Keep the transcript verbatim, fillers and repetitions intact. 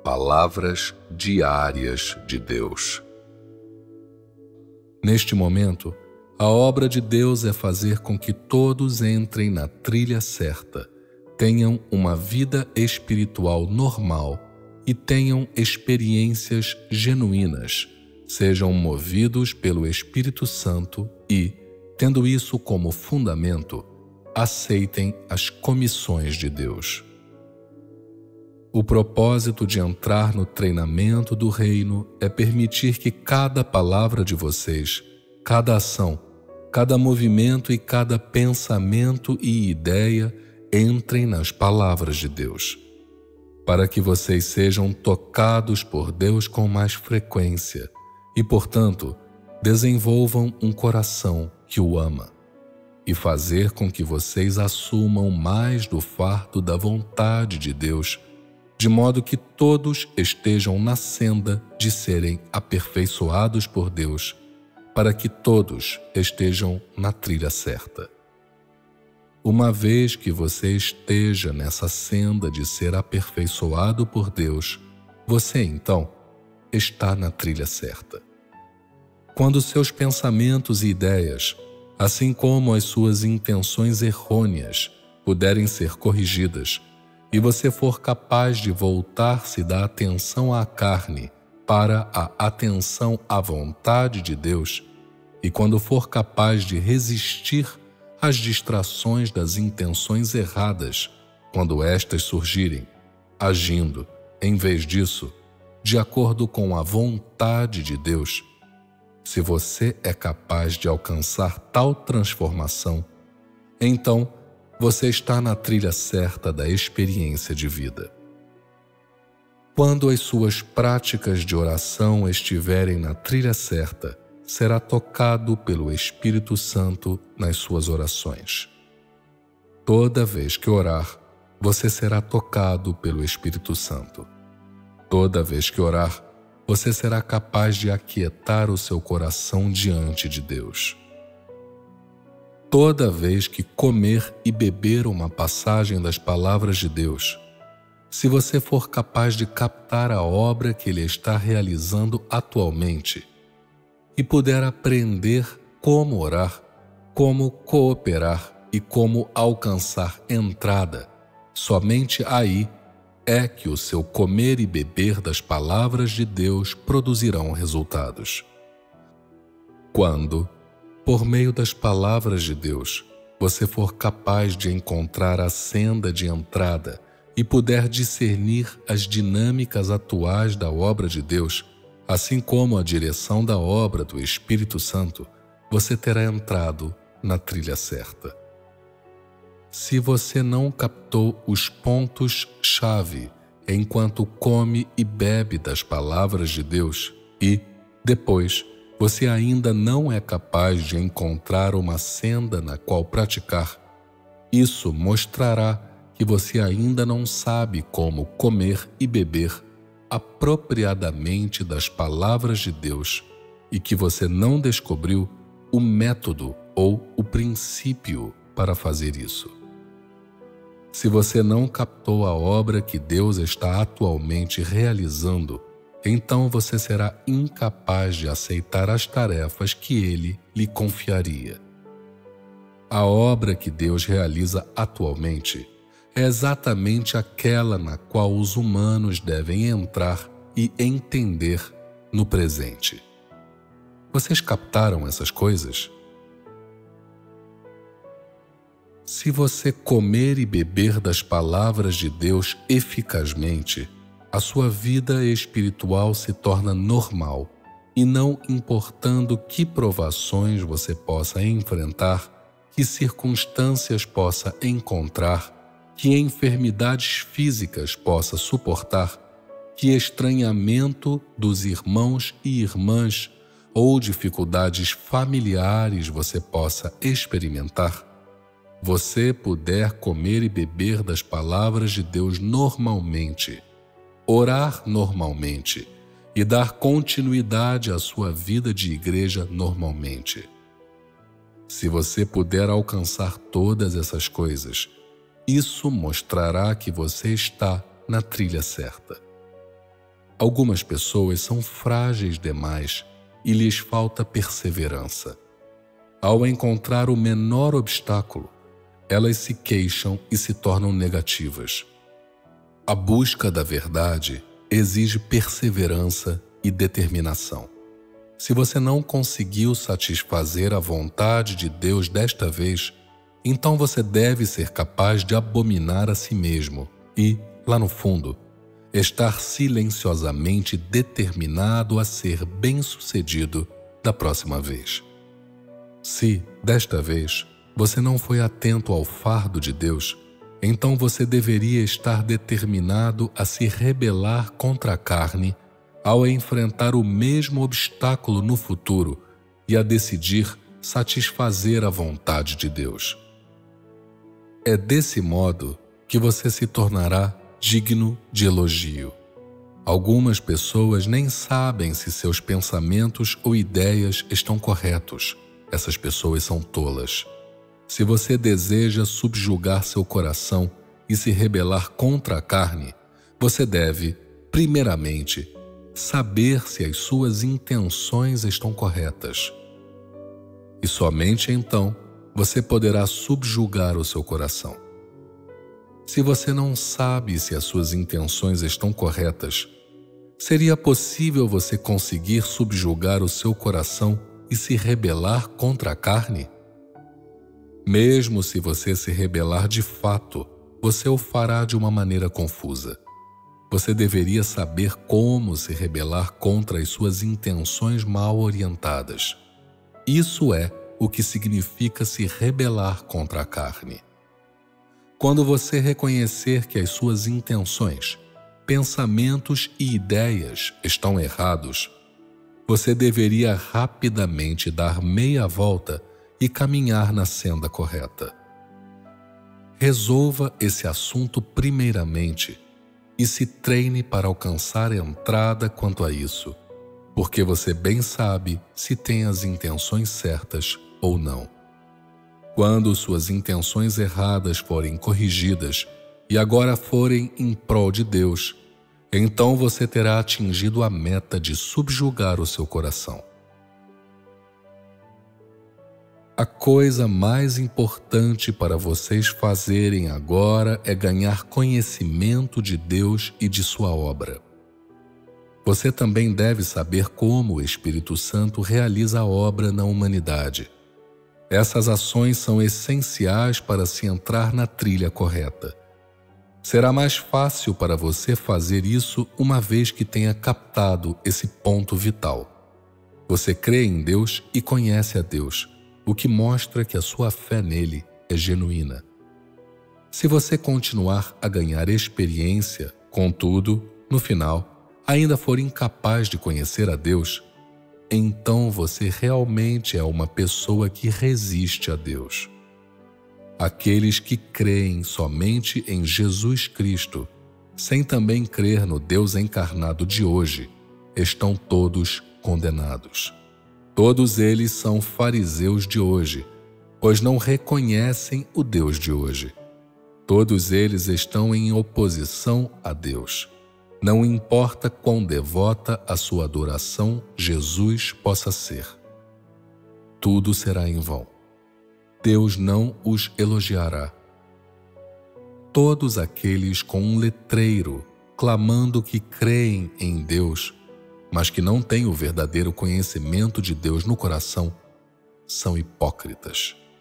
Palavras diárias de Deus. Neste momento, a obra de Deus é fazer com que todos entrem na trilha certa, tenham uma vida espiritual normal e tenham experiências genuínas, sejam movidos pelo Espírito Santo e, tendo isso como fundamento, aceitem as comissões de Deus. O propósito de entrar no treinamento do reino é permitir que cada palavra de vocês, cada ação, cada movimento e cada pensamento e ideia entrem nas palavras de Deus, para que vocês sejam tocados por Deus com mais frequência e, portanto, desenvolvam um coração que o ama, e fazer com que vocês assumam mais do fardo da vontade de Deus, de modo que todos estejam na senda de serem aperfeiçoados por Deus, para que todos estejam na trilha certa. Uma vez que você esteja nessa senda de ser aperfeiçoado por Deus, você então está na trilha certa. Quando seus pensamentos e ideias, assim como as suas intenções errôneas, puderem ser corrigidas, e você for capaz de voltar-se da atenção à carne para a atenção à vontade de Deus, e quando for capaz de resistir às distrações das intenções erradas, quando estas surgirem, agindo, em vez disso, de acordo com a vontade de Deus, se você é capaz de alcançar tal transformação, então você está na trilha certa da experiência de vida. Quando as suas práticas de oração estiverem na trilha certa, será tocado pelo Espírito Santo nas suas orações. Toda vez que orar, você será tocado pelo Espírito Santo. Toda vez que orar, você será capaz de aquietar o seu coração diante de Deus. Toda vez que comer e beber uma passagem das palavras de Deus, se você for capaz de captar a obra que Ele está realizando atualmente e puder aprender como orar, como cooperar e como alcançar entrada, somente aí é que o seu comer e beber das palavras de Deus produzirão resultados. Quando, por meio das palavras de Deus, você for capaz de encontrar a senda de entrada e puder discernir as dinâmicas atuais da obra de Deus, assim como a direção da obra do Espírito Santo, você terá entrado na trilha certa. Se você não captou os pontos-chave enquanto come e bebe das palavras de Deus e, depois, você ainda não é capaz de encontrar uma senda na qual praticar, isso mostrará que você ainda não sabe como comer e beber apropriadamente das palavras de Deus e que você não descobriu o método ou o princípio para fazer isso. Se você não captou a obra que Deus está atualmente realizando, então você será incapaz de aceitar as tarefas que Ele lhe confiaria. A obra que Deus realiza atualmente é exatamente aquela na qual os humanos devem entrar e entender no presente. Vocês captaram essas coisas? Se você comer e beber das palavras de Deus eficazmente, a sua vida espiritual se torna normal e não importando que provações você possa enfrentar, que circunstâncias possa encontrar, que enfermidades físicas possa suportar, que estranhamento dos irmãos e irmãs ou dificuldades familiares você possa experimentar, você puder comer e beber das palavras de Deus normalmente, orar normalmente e dar continuidade à sua vida de igreja normalmente. Se você puder alcançar todas essas coisas, isso mostrará que você está na trilha certa. Algumas pessoas são frágeis demais e lhes falta perseverança. Ao encontrar o menor obstáculo, elas se queixam e se tornam negativas. A busca da verdade exige perseverança e determinação. Se você não conseguiu satisfazer a vontade de Deus desta vez, então você deve ser capaz de abominar a si mesmo e, lá no fundo, estar silenciosamente determinado a ser bem-sucedido da próxima vez. Se, desta vez, você não foi atento ao fardo de Deus, então você deveria estar determinado a se rebelar contra a carne ao enfrentar o mesmo obstáculo no futuro e a decidir satisfazer a vontade de Deus. É desse modo que você se tornará digno de elogio. Algumas pessoas nem sabem se seus pensamentos ou ideias estão corretos. Essas pessoas são tolas. Se você deseja subjugar seu coração e se rebelar contra a carne, você deve, primeiramente, saber se as suas intenções estão corretas. E somente então você poderá subjugar o seu coração. Se você não sabe se as suas intenções estão corretas, seria possível você conseguir subjugar o seu coração e se rebelar contra a carne? Mesmo se você se rebelar de fato, você o fará de uma maneira confusa. Você deveria saber como se rebelar contra as suas intenções mal orientadas. Isso é o que significa se rebelar contra a carne. Quando você reconhecer que as suas intenções, pensamentos e ideias estão errados, você deveria rapidamente dar meia volta e caminhar na senda correta. Resolva esse assunto primeiramente e se treine para alcançar entrada quanto a isso, porque você bem sabe se tem as intenções certas ou não. Quando suas intenções erradas forem corrigidas e agora forem em prol de Deus, então você terá atingido a meta de subjugar o seu coração. A coisa mais importante para vocês fazerem agora é ganhar conhecimento de Deus e de sua obra. Você também deve saber como o Espírito Santo realiza a obra na humanidade. Essas ações são essenciais para se entrar na trilha correta. Será mais fácil para você fazer isso uma vez que tenha captado esse ponto vital. Você crê em Deus e conhece a Deus, o que mostra que a sua fé nele é genuína. Se você continuar a ganhar experiência, contudo, no final, ainda for incapaz de conhecer a Deus, então você realmente é uma pessoa que resiste a Deus. Aqueles que creem somente em Jesus Cristo, sem também crer no Deus encarnado de hoje, estão todos condenados. Todos eles são fariseus de hoje, pois não reconhecem o Deus de hoje. Todos eles estão em oposição a Deus. Não importa quão devota a sua adoração Jesus possa ser. Tudo será em vão. Deus não os elogiará. Todos aqueles com um letreiro clamando que creem em Deus, mas que não têm o verdadeiro conhecimento de Deus no coração, são hipócritas.